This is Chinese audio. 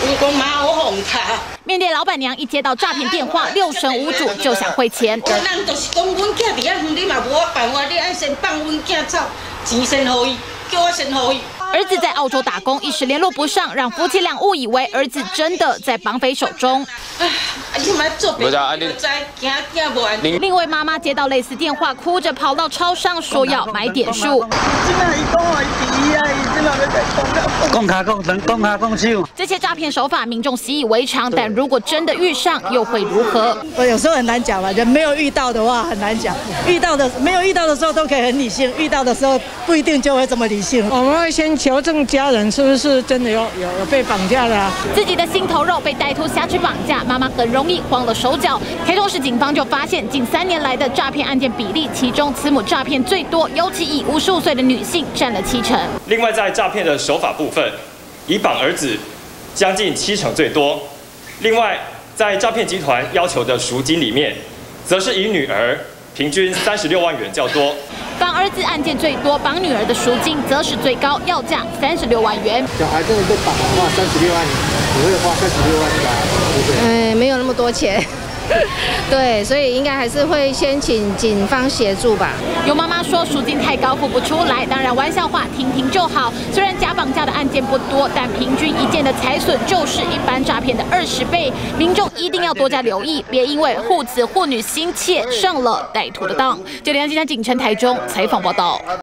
我妈我哄他。 面对老板娘一接到诈骗电话，六神无主，就想汇钱。 咱就是讲，阮囝伫遐远，你嘛无法办法，你爱先放阮囝走，钱先互伊，叫我先互伊。 儿子在澳洲打工，一时联络不上，让夫妻俩误以为儿子真的在绑匪手中。另一位妈妈接到类似电话，哭着跑到超商说要买点数。这些诈骗手法民众习以为常，但如果真的遇上，又会如何？ 有时候很难讲吧，人没有遇到的话很难讲。没有遇到的时候都可以很理性，遇到的时候不一定就会这么理性。我们会先求证家人是不是真的有被绑架的、 自己的心头肉被歹徒挟持绑架，妈妈很容易慌了手脚。台中市警方就发现，近3年来的诈骗案件比例，其中慈母诈骗最多，尤其以55岁的女性占了70%。 另外，在诈骗的手法部分，以绑儿子将近70%最多。另外，在诈骗集团要求的赎金里面，则是以女儿平均36万元较多。 绑儿子案件最多，绑女儿的赎金则是最高，要价36万元。 小孩真的被绑的话，36万，你会花36万吗？ 没有那么多钱。对，所以应该还是会先请警方协助吧。 有妈妈说赎金太高付不出来，当然玩笑话听听就好。虽然假绑架的案件不多，但平均一件的财损就是一般诈骗的20倍。民众一定要多加留意，别因为护子护女心切上了歹徒的当。9点9警城台中采访报道。